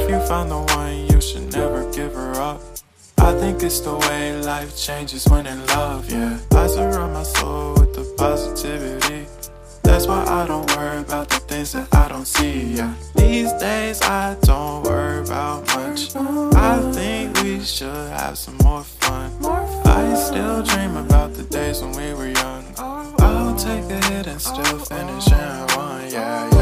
If you found the one, you should never give her up. I think it's the way life changes when in love, yeah. I surround my soul with the positivity. That's why I don't worry about the things that I don't see, yeah. These days I don't worry about much. I think we should have some more fun. I still dream about the days when we were young. I'll take a hit and still finish in one, yeah.